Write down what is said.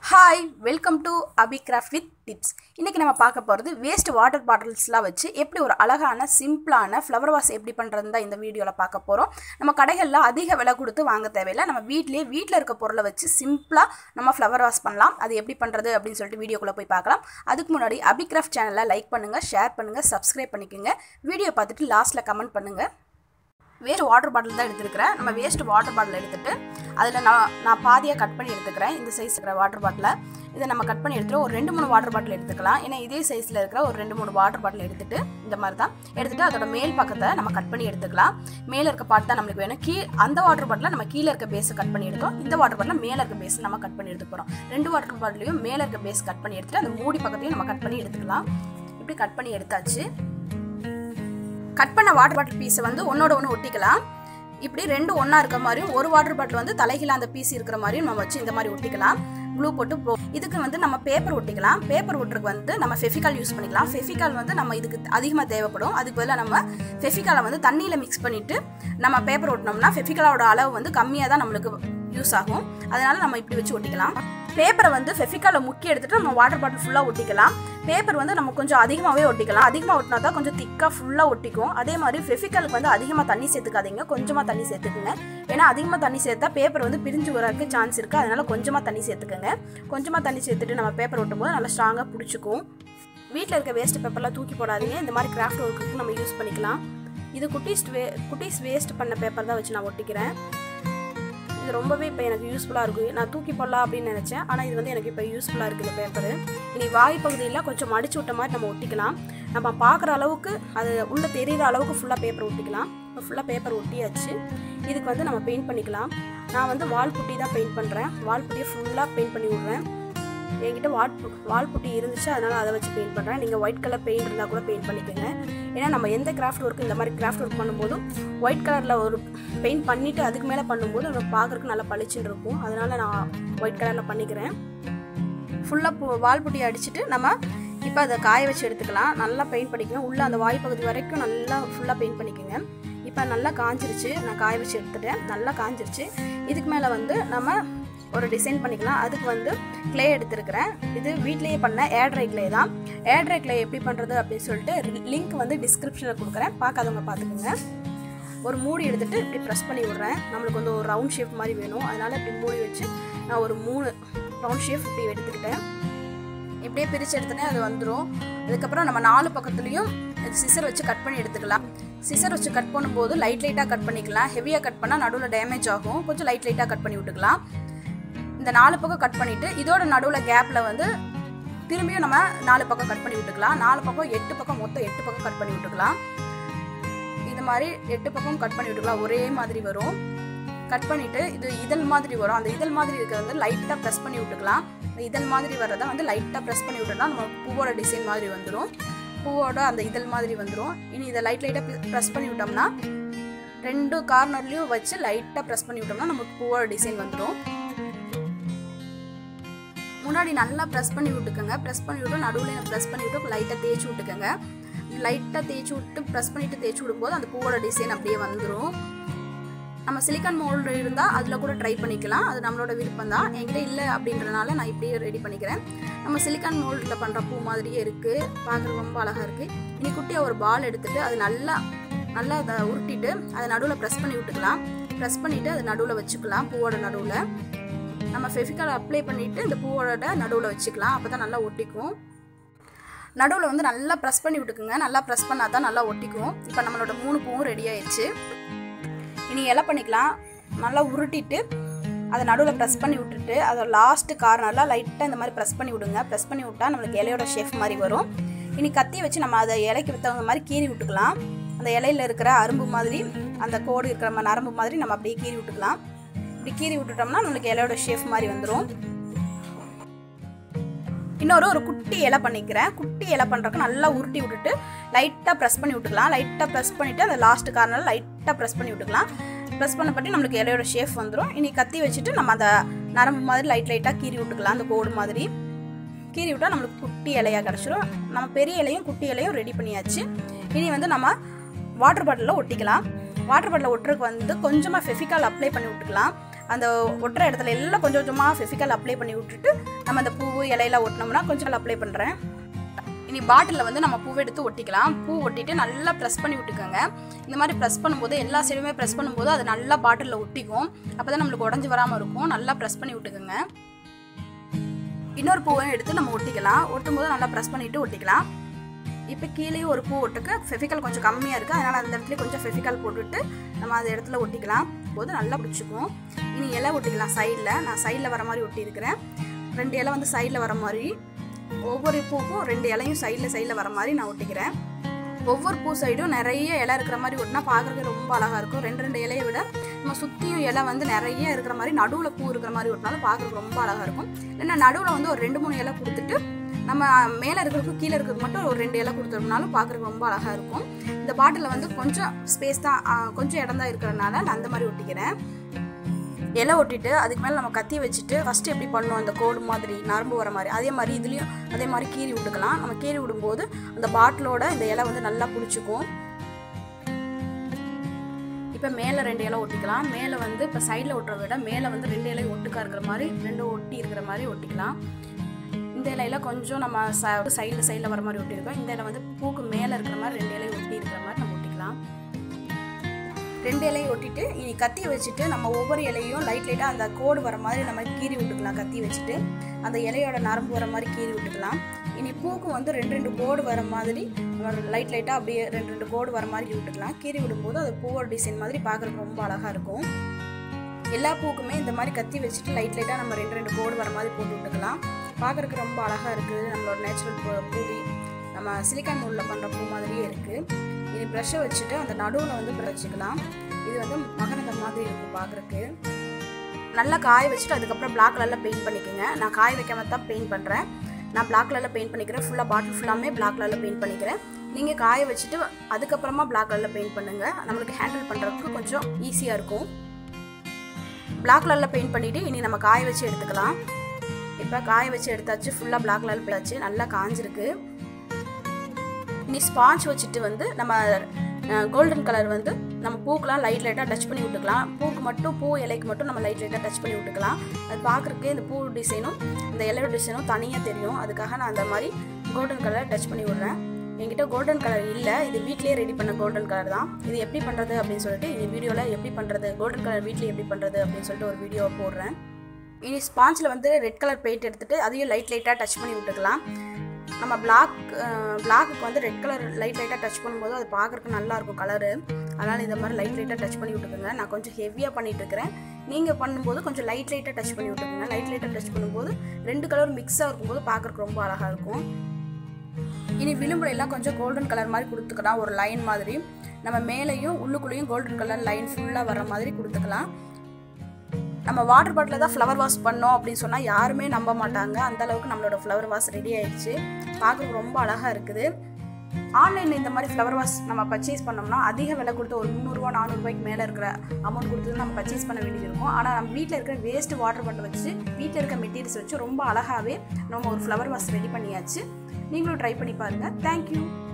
Hi welcome to Abhi craft with tips. இன்றைக்கி நம்ம பார்க்க போகிறது வேஸ்ட் வாட்டர் பாட்டில்ஸ்லாம் வச்சு எப்படி ஒரு அழகான சிம்பிளான ஃப்ளவர் வாஷ் எப்படி பண்ணுறதுன்னு தான் இந்த வீடியோவில் பார்க்க போகிறோம். நம்ம கடைகளில் அதிக விலை கொடுத்து வாங்க தேவையில்லை. நம்ம வீட்டில் இருக்க பொருளை வச்சு சிம்பிளாக நம்ம ஃப்ளவர் வாஷ் பண்ணலாம். அது எப்படி பண்ணுறது அப்படின்னு சொல்லிட்டு வீடியோக்குள்ளே போய் பார்க்கலாம். அதுக்கு முன்னாடி அபி கிராஃப்ட் சேனலை லைக் பண்ணுங்கள், ஷேர் பண்ணுங்கள், சப்ஸ்கிரைப் பண்ணிக்கோங்க. வீடியோ பார்த்துட்டு லாஸ்ட்டில் கமெண்ட் பண்ணுங்கள். வேஸ்ட் வாட்டர் பாட்டில் தான் எடுத்துக்கிறேன். நம்ம வேஸ்ட் வாட்டர் பாட்டில் எடுத்துகிட்டு அதில் நான் பாதியாக கட் பண்ணி எடுத்துக்கிறேன். இந்த சைஸ் இருக்கிற வாட்டர் பாட்டிலை இதை நம்ம கட் பண்ணி எடுத்துகிட்டு ஒரு 2-3 வாட்டர் பாட்டில் எடுத்துக்கலாம். ஏன்னா இதே சைஸில் இருக்கிற ஒரு 2-3 வாட்டர் பாட்டில் எடுத்துகிட்டு இந்த மாதிரி தான் எடுத்துகிட்டு அதோட மேல் பக்கத்தை நம்ம கட் பண்ணி எடுத்துக்கலாம். மேலே இருக்க பார்ட் தான் நம்மளுக்கு வேணும். அந்த வாட்டர் பாட்டில் நம்ம கீழே இருக்க பேஸை கட் பண்ணி எடுத்தோம். இந்த வாட்டர் பாட்டில் மேலே இருக்க பேஸ் நம்ம கட் பண்ணி எடுத்து போகிறோம். 2 வாட்டர் பாட்டிலையும் மேலே இருக்க பேஸ் கட் பண்ணி எடுத்துகிட்டு அந்த மூடி பக்கத்தையும் நம்ம கட் பண்ணி எடுத்துக்கலாம். இப்படி கட் பண்ணி எடுத்தாச்சு. கட் பண்ண வாட்டர் பாட்டில் பீஸை வந்து ஒன்னோட ஒன்று ஒட்டிக்கலாம். இப்படி 2 ஒன்றா இருக்க மாதிரியும் ஒரு வாட்டர் பாட்டில் வந்து தலைகீழ அந்த பீஸ் இருக்கிற மாதிரியும் நம்ம வச்சு இந்த மாதிரி ஒட்டிக்கலாம். க்ளூ போட்டு இதுக்கு வந்து நம்ம பேப்பர் ஒட்டிக்கலாம். பேப்பர் ஒட்டுறதுக்கு வந்து நம்ம ஃபெவிகால் யூஸ் பண்ணிக்கலாம். ஃபெவிகால் வந்து நம்ம இதுக்கு அதிகமாக தேவைப்படும். அதுக்கு பதிலாக நம்ம ஃபெவிகாலை வந்து தண்ணியில் மிக்ஸ் பண்ணிவிட்டு நம்ம பேப்பர் ஒட்டினோம்னா ஃபெவிகாலோட அளவு வந்து கம்மியாக தான் நம்மளுக்கு யூஸ் ஆகும். அதனால் நம்ம இப்படி வச்சு ஒட்டிக்கலாம். பேப்பரை வந்து ஃபெவிகாலை முக்கி எடுத்துகிட்டு நம்ம வாட்டர் பாட்டில் ஃபுல்லாக ஒட்டிக்கலாம். பேப்பர் வந்து நம்ம கொஞ்சம் அதிகமாகவே ஒட்டிக்கலாம். அதிகமாக ஒட்டினா தான் கொஞ்சம் திக்காக ஃபுல்லாக ஒட்டிக்கும். அதே மாதிரி ஃபெவிகாலுக்கு வந்து அதிகமாக தண்ணி சேர்த்துக்காதீங்க, கொஞ்சமாக தண்ணி சேர்த்துக்குங்க. ஏன்னா அதிகமாக தண்ணி சேர்த்தா பேப்பர் வந்து பிரிஞ்சு வரக்கு சான்ஸ் இருக்குது. அதனால் கொஞ்சமாக தண்ணி சேர்த்துக்கோங்க. கொஞ்சமாக தண்ணி சேர்த்துட்டு நம்ம பேப்பர் ஒட்டும் போது நல்லா ஸ்ட்ராங்காக பிடிச்சிக்கும். வீட்டில் இருக்க வேஸ்ட் பேப்பர்லாம் தூக்கி போடாதீங்க. இந்த மாதிரி கிராஃப்ட் ஒர்க்குக்கு நம்ம யூஸ் பண்ணிக்கலாம். இது குட்டீஸ் வேஸ்ட் பண்ண பேப்பர் தான் வச்சு நான் ஒட்டிக்கிறேன். இது ரொம்பவே இப்போ எனக்கு யூஸ்ஃபுல்லாக இருக்குது. நான் தூக்கி போடலாம் அப்படின்னு நினச்சேன். ஆனால் இது வந்து எனக்கு இப்போ யூஸ்ஃபுல்லாக இருக்குது இந்த பேப்பரு. இனி வாய் பகுதியில் கொஞ்சம் மடிச்சு விட்ட மாதிரி நம்ம ஒட்டிக்கலாம். நம்ம பார்க்குற அளவுக்கு அது உள்ளே தெரிகிற அளவுக்கு ஃபுல்லாக பேப்பர் ஒட்டிக்கலாம். இப்போ ஃபுல்லாக பேப்பர் ஒட்டியாச்சு. இதுக்கு வந்து நம்ம பெயிண்ட் பண்ணிக்கலாம். நான் வந்து வால் புட்டி தான் பெயிண்ட் பண்ணுறேன். வால் புட்டியை ஃபுல்லாக பெயிண்ட் பண்ணி விட்றேன். என்கிட்ட வால் புட்டி இருந்துச்சு, அதனால் அதை வச்சு பெயிண்ட் பண்ணுறேன். நீங்கள் ஒயிட் கலர் பெயிண்ட் இருந்தால் கூட பெயிண்ட் பண்ணிக்கோங்க. ஏன்னா நம்ம எந்த கிராஃப்ட் ஒர்க்கு இந்த மாதிரி கிராஃப்ட் ஒர்க் பண்ணும்போதும் ஒயிட் கலரில் ஒரு பெயிண்ட் பண்ணிவிட்டு அதுக்கு மேலே பண்ணும்போது நம்ம பார்க்குறதுக்கு நல்லா பளிச்சுன்னு இருக்கும். அதனால் நான் ஒயிட் கலரில் பண்ணிக்கிறேன். ஃபுல்லாக வால் புட்டியை அடிச்சுட்டு நம்ம இப்போ அதை காய வச்சு எடுத்துக்கலாம். நல்லா பெயிண்ட் பண்ணிக்கணும். உள்ளே அந்த வாய் பகுதி வரைக்கும் நல்லா ஃபுல்லாக பெயிண்ட் பண்ணிக்கோங்க. இப்போ நல்லா காஞ்சிருச்சு. நான் காய வச்சு எடுத்துட்டேன். நல்லா காஞ்சிருச்சு. இதுக்கு மேலே வந்து நம்ம ஒரு டிசைன் பண்ணிக்கலாம். அதுக்கு வந்து கிளே எடுத்துருக்கிறேன். இது வீட்லேயே பண்ண ஏர்ட்ரை கிளே தான். ஏர்ட்ரை கிளே எப்படி பண்ணுறது அப்படின்னு சொல்லிட்டு லிங்க் வந்து டிஸ்கிரிப்ஷனில் கொடுக்குறேன். பார்க்காதவங்க பார்த்துக்குங்க. ஒரு மூடி எடுத்துகிட்டு இப்படி ப்ரெஸ் பண்ணி விட்றேன். நம்மளுக்கு வந்து ஒரு ரவுண்ட் ஷேப் மாதிரி வேணும். அதனால் இப்படி மூடி வச்சு நான் ஒரு 3 ரவுண்ட் ஷேப் இப்படி எடுத்துக்கிட்டேன். இப்படியே பிரித்து எடுத்துனேன், அது வந்துடும். அதுக்கப்புறம் நம்ம 4 பக்கத்துலேயும் சிசர் வச்சு கட் பண்ணி எடுத்துக்கலாம். சிசர் வச்சு கட் பண்ணும்போது லைட்டாக கட் பண்ணிக்கலாம். ஹெவியாக கட் பண்ணால் நடுவில் டேமேஜ் ஆகும். கொஞ்சம் லைட்டாக கட் பண்ணி விட்டுக்கலாம். இந்த 4 பக்கம் கட் பண்ணிவிட்டு இதோட நடுவில் கேப்பில் வந்து திரும்பியும் நம்ம 4 பக்கம் கட் பண்ணி விட்டுக்கலாம். 4 பக்கம் 8 பக்கம் மொத்தம் 8 பக்கம் கட் பண்ணி விட்டுக்கலாம். இது மாதிரி 8 பக்கம் கட் பண்ணி விட்டுக்கலாம். ஒரே மாதிரி வரும். கட் பண்ணிவிட்டு இது இதழ் மாதிரி வரும். அந்த இதழ் மாதிரி இருக்கிறது வந்து லைட்டாக ப்ரெஸ் பண்ணி விட்டுக்கலாம். இந்த இதழ் மாதிரி வர்றதை வந்து லைட்டாக ப்ரெஸ் பண்ணி விட்டோம்னா நம்ம பூவோட டிசைன் மாதிரி வந்துடும். பூவோட அந்த இதழ் மாதிரி வந்துடும். இனி இதை லைட்டாக ப்ரெஸ் பண்ணி விட்டோம்னா 2 கார்னர்லேயும் வச்சு லைட்டாக ப்ரெஸ் பண்ணி விட்டோம்னா நமக்கு பூவோட டிசைன் வந்துடும். முன்னாடி நல்லா ப்ரெஸ் பண்ணி விட்டுக்கோங்க. ப்ரெஸ் பண்ணி விட்டு நடுவில் ப்ரெஸ் பண்ணி விட்டு லைட்டாக தேய்ச்சி விட்டுக்கோங்க. லைட்டாக தேய்ச்சி விட்டு ப்ரெஸ் பண்ணிவிட்டு தேய்ச்சி விடும்போது அந்த பூவோட டிசைன் அப்படியே வந்துடும். நம்ம சிலிக்கான் மோல்டு இருந்தால் அதில் கூட ட்ரை பண்ணிக்கலாம். அது நம்மளோட விருப்பம் தான். என்கிட்ட இல்லை அப்படின்றனால நான் இப்படியே ரெடி பண்ணிக்கிறேன். நம்ம சிலிக்கான் மோல்டில் பண்ணுற பூ மாதிரியே இருக்குது. பார்க்குறது ரொம்ப அழகாக இருக்குது. இனி குட்டியாக ஒரு பால் எடுத்துகிட்டு அது நல்லா அதை உருட்டிட்டு அதை நடுவில் ப்ரெஸ் பண்ணி விட்டுக்கலாம். ப்ரெஸ் பண்ணிவிட்டு அது நடுவில் வச்சுக்கலாம். பூவோட நடுவில் நம்ம ஃபெவிகால் அப்ளை பண்ணிவிட்டு இந்த பூவோட நடுவில் வச்சுக்கலாம். அப்போ தான் நல்லா ஒட்டிக்கும். நடுவில் வந்து நல்லா ப்ரெஸ் பண்ணி விட்டுக்குங்க. நல்லா ப்ரெஸ் பண்ணால் தான் நல்லா ஒட்டிக்கும். இப்போ நம்மளோட 3 பூவும் ரெடி ஆயிடுச்சு. இனி இலை பண்ணிக்கலாம். நல்லா உருட்டிட்டு அதை நடுவில் ப்ரெஸ் பண்ணி விட்டுட்டு அதை லாஸ்ட்டு கார்னரில் லைட்டாக இந்த மாதிரி ப்ரெஸ் பண்ணி விடுங்க. ப்ரெஸ் பண்ணி விட்டால் நம்மளுக்கு இலையோட ஷேப் மாதிரி வரும். இனி கத்தி வச்சு நம்ம அதை இலைக்கு விற்றவங்க மாதிரி கீறி விட்டுக்கலாம். அந்த இலையில் இருக்கிற அரும்பு மாதிரி அந்த கோடு இருக்கிற நரம்பு மாதிரி நம்ம அப்படியே கீறி விட்டுக்கலாம். இப்படி கீறி விட்டுட்டோம்னா நம்மளுக்கு இலையோட ஷேப் மாதிரி வந்துடும். ஒரு குட்டி இலை பண்ணிக்கிறேன். குட்டி இலை பண்ணுறதுக்கு நல்லா உருட்டி விட்டுட்டு லைட்டாக ப்ரெஸ் பண்ணி விட்டுக்கலாம். லைட்டாக ப்ரெஸ் பண்ணிவிட்டு அந்த லாஸ்ட் கார்னரில் லைட்டாக ப்ரெஸ் பண்ணி விட்டுக்கலாம். ப்ரெஸ் பண்ணப்பட்டு நம்மளுக்கு இலையோட ஷேப் வந்துடும். இனி கத்தி வச்சுட்டு நம்ம அந்த நரம்பு மாதிரி லைட்டாக கீறி விட்டுக்கலாம். அந்த கோடு மாதிரி கீறி விட்டால் நம்மளுக்கு குட்டி இலையாக கிடச்சிடும். நம்ம பெரிய இலையும் குட்டி இலையும் ரெடி பண்ணியாச்சு. இனி வந்து நம்ம வாட்டர் பாட்டிலில் ஒட்டிக்கலாம். வாட்டர் பாட்டிலில் ஒட்டுறதுக்கு வந்து கொஞ்சமாக ஃபெவிகால் அப்ளை பண்ணி விட்டுக்கலாம். அந்த ஒட்டுற இடத்துல எல்லாம் கொஞ்சம் கொஞ்சமாக ஃபெவிகால் அப்ளை பண்ணி விட்டுட்டு நம்ம அந்த பூ இலையில ஒட்டினோம்னா கொஞ்சம் அப்ளை பண்ணுறேன். இனி பாட்டிலில் வந்து நம்ம பூவை எடுத்து ஒட்டிக்கலாம். பூ ஒட்டிட்டு நல்லா ப்ரெஸ் பண்ணி விட்டுக்கோங்க. இந்த மாதிரி ப்ரெஸ் பண்ணும்போது எல்லா சைடுமே ப்ரெஸ் பண்ணும்போது அது நல்லா பாட்டிலில் ஒட்டிக்கும். அப்போ தான் நம்மளுக்கு உடஞ்சி வராமல் இருக்கும். நல்லா ப்ரெஸ் பண்ணி விட்டுக்கோங்க. இன்னொரு பூவையும் எடுத்து நம்ம ஒட்டிக்கலாம். ஒட்டும் போது நல்லா ப்ரெஸ் பண்ணிவிட்டு ஒட்டிக்கலாம். இப்போ கீழே ஒரு பூ ஒட்டுக்கு ஃபெவிகால் கொஞ்சம் கம்மியாக இருக்குது, அதனால் அந்த இடத்துல கொஞ்சம் ஃபெவிகால் போட்டுட்டு நம்ம அந்த இடத்துல ஒட்டிக்கலாம். போது நல்லா பிடிச்சிக்கும். இனி இலை ஒட்டிக்கலாம். சைடில் நான் சைடில் வர மாதிரி ஒட்டியிருக்கிறேன். 2 இலை வந்து சைடில் வர மாதிரி, ஒவ்வொரு பூக்கும் 2 இலையும் சைடில் வர மாதிரி நான் ஒட்டிக்கிறேன். ஒவ்வொரு பூ சைடும் நிறைய இலை இருக்கிற மாதிரி ஒட்டினா பார்க்குறதுக்கு ரொம்ப அழகாக இருக்கும். 2 இலையை விட நம்ம சுற்றியும் இலை வந்து நிறைய இருக்கிற மாதிரி நடுவில் பூ இருக்கிற மாதிரி ஒட்டினாலும் பார்க்குறதுக்கு ரொம்ப அழகாக இருக்கும். இல்லைன்னா நடுவில் வந்து ஒரு 2-3 இலை கொடுத்துட்டு நம்ம மேலே இருக்கிறதுக்கு கீழே இருக்கிறதுக்கு மட்டும் ஒரு 2 இலை கொடுத்தோம்னாலும் பார்க்குறதுக்கு ரொம்ப அழகாக இருக்கும். இந்த பாட்டிலில் வந்து கொஞ்சம் ஸ்பேஸ் தான், கொஞ்சம் இடம் தான் இருக்கிறதுனால நான் அந்த மாதிரி ஒட்டிக்கிறேன். இலை ஒட்டிட்டு அதுக்கு மேலே நம்ம கத்தி வச்சுட்டு ஃபஸ்ட்டு எப்படி பண்ணோம், அந்த கோடு மாதிரி நரம்பு வர மாதிரி அதே மாதிரி இதுலேயும் அதே மாதிரி கீறி விட்டுக்கலாம். நம்ம கீறி விடும்போது அந்த பாட்டிலோட இந்த இலை வந்து நல்லா பிடிச்சிக்கும். இப்போ மேலே 2 இலை ஒட்டிக்கலாம். மேலே வந்து இப்போ சைடில் ஒட்டுறத விட மேலே வந்து 2 இலை ஒட்டுக்கா இருக்கிற மாதிரி 2 ஒட்டி இருக்கிற மாதிரி ஒட்டிக்கலாம். இந்த இலையில கொஞ்சம் நம்ம சைடில் வர மாதிரி ஒட்டியிருக்கோம். இந்த இலை வந்து பூக்கு மேலே இருக்கிற மாதிரி 2 இலை ஒட்டி இருக்கிற மாதிரி நம்ம ஒட்டிக்கலாம். 2 இலையை ஒட்டிட்டு இனி கத்தி வச்சுட்டு நம்ம ஒவ்வொரு இலையும் லைட்டாக அந்த கோடு வர மாதிரி நம்ம கீறி விட்டுக்கலாம். கத்தி வச்சுட்டு அந்த இலையோட நரம்பு வர மாதிரி கீறி விட்டுக்கலாம். இனி பூக்கும் வந்து 2 கோடு வர மாதிரி நம்ம லைட்டாக அப்படியே 2 கோடு வர மாதிரி விட்டுக்கலாம். கீறி விடும்போது அது பூவோட டிசைன் மாதிரி பார்க்குறதுக்கு ரொம்ப அழகாக இருக்கும். எல்லா பூக்குமே இந்த மாதிரி கத்தி வச்சுட்டு லைட்டாக நம்ம 2 கோடு வர மாதிரி போட்டு விட்டுக்கலாம். பார்க்குறதுக்கு ரொம்ப அழகாக இருக்குது. நம்மளோட நேச்சுரல் பூவி நம்ம சிலிக்கான் நூலில் பண்ணுற பூ மாதிரியே இருக்குது. இனி ப்ரஷ்ஷை வச்சுட்டு அந்த நடுவில் வந்து வச்சுக்கலாம். இது வந்து மகரந்த மாதிரி இருக்கும் பார்க்குறதுக்கு. நல்லா காய வச்சுட்டு அதுக்கப்புறம் பிளாக் கலரில் பெயிண்ட் பண்ணிக்கோங்க. நான் காய வைக்காம தான் பெயிண்ட் பண்ணுறேன். நான் பிளாக் கலரில் பெயிண்ட் பண்ணிக்கிறேன். ஃபுல்லாக பாட்டில் ஃபுல்லாமே பிளாக் கலரில் பெயிண்ட் பண்ணிக்கிறேன். நீங்கள் காய வச்சுட்டு அதுக்கப்புறமா பிளாக் கலரில் பெயிண்ட் பண்ணுங்கள். நம்மளுக்கு ஹேண்டில் பண்ணுறதுக்கு கொஞ்சம் ஈஸியாக இருக்கும். பிளாக் கலரில் பெயிண்ட் பண்ணிவிட்டு இனி நம்ம காய வச்சு எடுத்துக்கலாம். இப்போ காய வச்சு எடுத்தாச்சு. ஃபுல்லாக பிளாக் கலரில் போயாச்சு. நல்லா காஞ்சிருக்கு. இனி ஸ்பாஞ்ச் வச்சுட்டு வந்து நம்ம கோல்டன் கலர் வந்து நம்ம பூக்கெலாம் லைட்டாக டச் பண்ணி விட்டுக்கலாம். பூக்கு மட்டும் பூ இலைக்கு மட்டும் நம்ம லைட்டாக டச் பண்ணி விட்டுக்கலாம். அது பார்க்குறதுக்கு இந்த பூ டிசைனும் இந்த இலையோட டிசைனும் தனியாக தெரியும். அதுக்காக நான் அந்த மாதிரி கோல்டன் கலர் டச் பண்ணி விட்றேன். என்கிட்ட கோல்டன் கலர் இல்லை, இது வீட்லேயே ரெடி பண்ண கோல்டன் கலர் தான். இது எப்படி பண்ணுறது அப்படின்னு சொல்லிட்டு இந்த வீடியோவில் எப்படி பண்ணுறது, கோல்டன் கலர் வீட்லேயே எப்படி பண்ணுறது அப்படின்னு சொல்லிட்டு ஒரு வீடியோவை போடுறேன். இனி ஸ்பாஞ்சில் வந்து ரெட் கலர் பெயிண்ட் எடுத்துகிட்டு அதையும் லைட்டாக டச் பண்ணி விட்டுக்கலாம். நம்ம பிளாக்குக்கு வந்து ரெட் கலர் லைட்டாக டச் பண்ணும்போது அது பார்க்குறதுக்கு நல்லாயிருக்கும் கலரு. அதனால் இந்த மாதிரி லைட்டாக டச் பண்ணி விட்டுக்குங்க. நான் கொஞ்சம் ஹெவியாக பண்ணிகிட்டு இருக்கிறேன். நீங்கள் பண்ணும்போது கொஞ்சம் லைட்டாக டச் பண்ணி விட்டுக்குங்க. லைட்டாக டச் பண்ணும்போது 2 கலர் மிக்ஸாக இருக்கும்போது பார்க்குறதுக்கு ரொம்ப அழகாக இருக்கும். இனி விளிம்புலையெல்லாம் கொஞ்சம் கோல்டன் கலர் மாதிரி கொடுத்துக்கலாம். ஒரு லைன் மாதிரி நம்ம மேலேயும் உள்ளுக்குள்ளேயும் கோல்டன் கலர் லைன் ஃபுல்லாக வர மாதிரி கொடுத்துக்கலாம். நம்ம வாட்டர் பாட்டில் தான் ஃப்ளவர் வாஷ் பண்ணோம் அப்படின்னு சொன்னால் யாருமே நம்ப மாட்டாங்க. அந்தளவுக்கு நம்மளோட ஃப்ளவர் வாஷ் ரெடி ஆகிடுச்சு. பார்க்குறதுக்கு ரொம்ப அழகாக இருக்குது. ஆன்லைனில் இந்த மாதிரி ஃப்ளவர் வாஷ் நம்ம பர்ச்சேஸ் பண்ணோம்னா அதிக விலை கொடுத்து ஒரு 300 400 மேலே இருக்கிற அமௌண்ட் கொடுத்து நம்ம பர்ச்சேஸ் பண்ண வேண்டியது இருக்கும். ஆனால் நம்ம வீட்டில் இருக்கிற வேஸ்ட் வாட்டர் பாட்டில் வச்சு வீட்டில் இருக்க மெட்டீரியல்ஸ் வச்சு ரொம்ப அழகாகவே நம்ம ஒரு ஃப்ளவர் வாஷ் ரெடி பண்ணியாச்சு. நீங்களும் ட்ரை பண்ணி பாருங்கள். தேங்க்யூ.